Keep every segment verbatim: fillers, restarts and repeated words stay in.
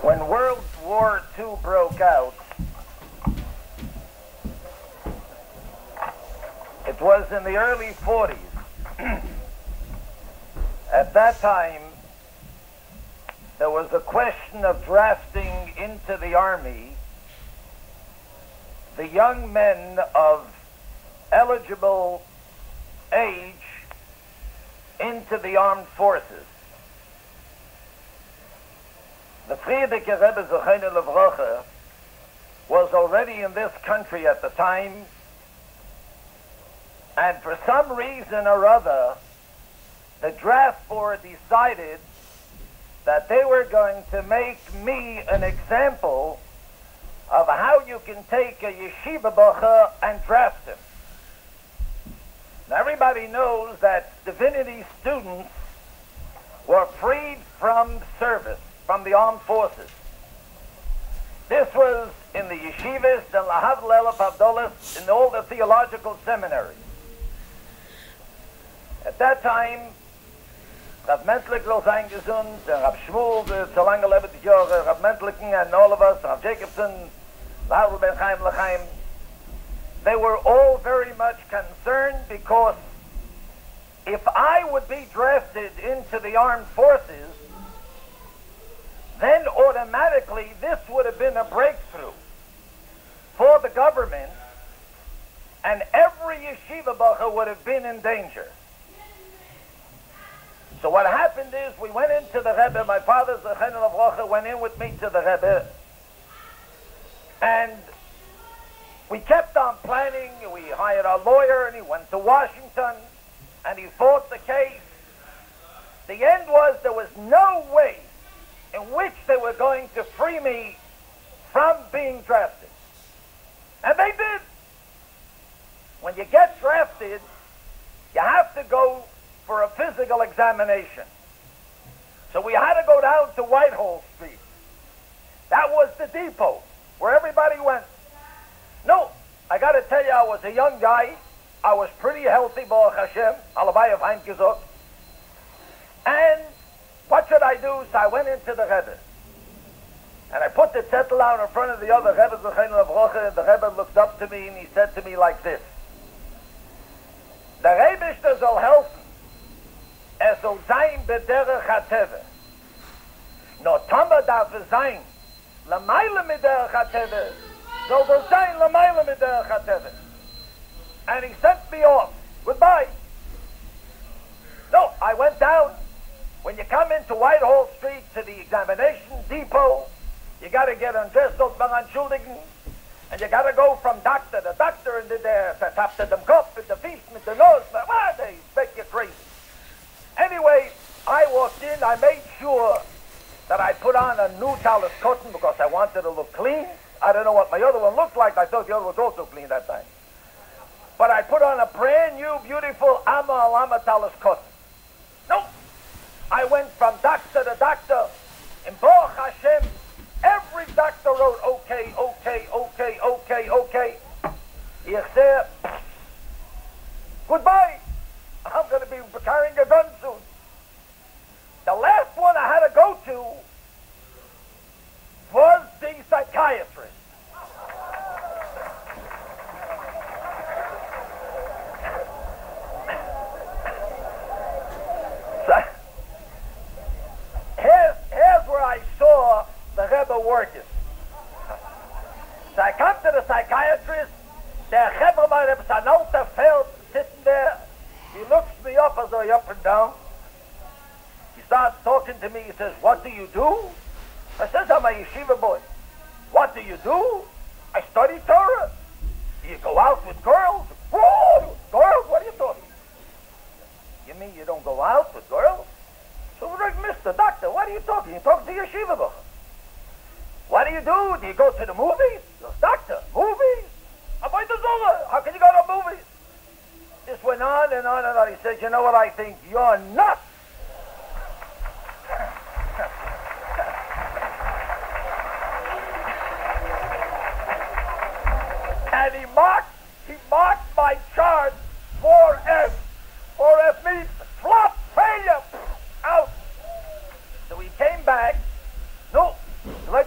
When World War Two broke out, it was in the early forties. At that time, there was a question of drafting into the Army the young men of eligible age into the armed forces. The Frierdiker Rebbe Zochene Levrocha was already in this country at the time, and for some reason or other, the draft board decided that they were going to make me an example of how you can take a yeshiva bocha and draft him. Now everybody knows that divinity students were freed from service, from the armed forces. This was in the yeshivas and Lahav Lelef Avdolas in all the theological seminaries. At that time, Rav Mentlik lo sein gesund, and Rav Shmuel, the so lange lebt Jahre, Rav Mentliken and all of us, Rav Jacobson, Lahav Ben Chaim Lechaim, they were all very much concerned because if I would be drafted into the armed forces, then automatically this would have been a breakthrough for the government, and every yeshiva bacha would have been in danger. So what happened is we went into the Rebbe, my father Zochene Levrocha went in with me to the Rebbe, and we kept on planning. We hired a lawyer and he went to Washington and he fought the case. The end was there was no way in which they were going to free me from being drafted. And they did. When you get drafted, you have to go for a physical examination. So we had to go down to Whitehall Street. That was the depot where everybody went. No, I got to tell you, I was a young guy. I was pretty healthy, Baruch Hashem, Alabai of Hein Gezot. And what should I do? So I went into the Rebbe. And I put the zettel out in front of the other Rebbe, Zochene Levrocha, and the Rebbe looked up to me and he said to me like this: Der Rebishter soll helfen. Er soll sein bederech hateve. No Tama darf es sein. Lamayle mederech hateve. Soll es sein lamayle mederech hateve. And he sent me off. Goodbye. No, I went down. When you come into Whitehall Street to the examination depot, you got to get undressed auf Beranschuldigen, and you got to go from doctor to doctor, and there, tap to dem Kopf, with the feet, with the nose, ah, they make you crazy. Anyway, I walked in, I made sure that I put on a new talus cotton because I wanted to look clean. I don't know what my other one looked like. I thought the other was also clean that time. But I put on a brand new, beautiful Amma Alama talus cotton. No, I went from doctor to doctor. In Baruch Hashem, every doctor wrote, okay, okay, okay, okay, okay. Ich said, goodbye. I'm going to be carrying a gun soon. The last one I had to go to was the psychiatrist. So, here's, here's where I saw the Rebbe working. So I come to the psychiatrist. Der Rebbe by the Sanalta felt sitting there. He looks me up as I up and down. He starts talking to me. He says, what do you do? I says, I'm a yeshiva boy. What do you do? I study Torah. Do you go out with girls? Whoa, girls? What are you talking? You mean you don't go out with girls? So we're like, Mister Doctor, what are you talking? You talk to yeshiva boy. What do you do? Do you go to the movies? Doctor, movies? How can you go to movies? This went on and on and on. He said, you know what I think? You're nuts. And he marked, he marked my chart four F. four F means flop, failure, out. So he came back. No, like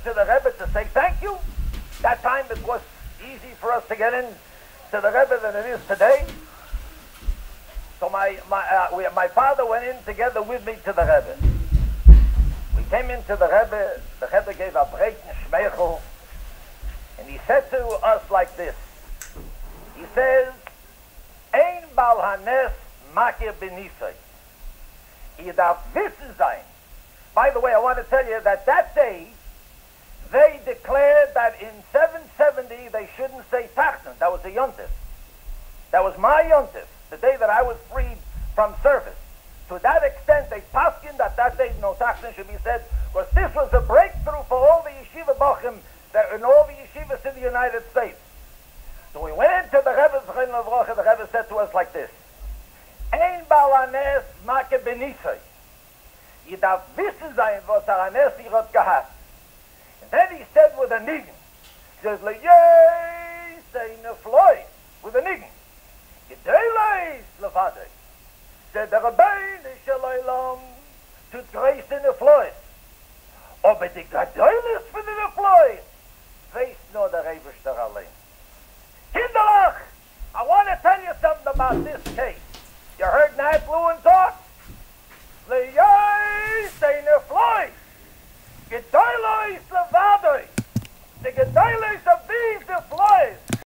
to the Rebbe to say thank you. That time it was easy for us to get in to the Rebbe than it is today. So my my uh, we, my father went in together with me to the Rebbe. We came into the Rebbe. The Rebbe gave a breiten shmeichel, and he said to us like this. He says, "Ein bal hanes makir benisay." He darf wissen sein. By the way, I want to tell you that that day they declared that in seven seventy they shouldn't say Tachton. That was a yontif. That was my yontif, the day that I was freed from service. To that extent, they paskin that that day no Tachton should be said, because this was a breakthrough for all the yeshiva bochim that in all the yeshivas in the United States. So we went into the Rebbe's Chen Levrocha. The Rebbe said to us like this: Ein balanes make benisay. You darf wissen sein, was er anes ihr hat gehabt. And then he said with a niggin. He says, Leyei seine Floyd, with a niggin. Gedeleis levadei. Said the Rabbein Shalom to grace in the Floyd. Aber die Gedeles für the Floyd, weiß nur der Rebischter allein. Kinderlach, I want to tell you something about this case. You heard Nat Lewin talk? Leyei seine Floyd. Gedeles levadei. The Gedeles of these the Floyd.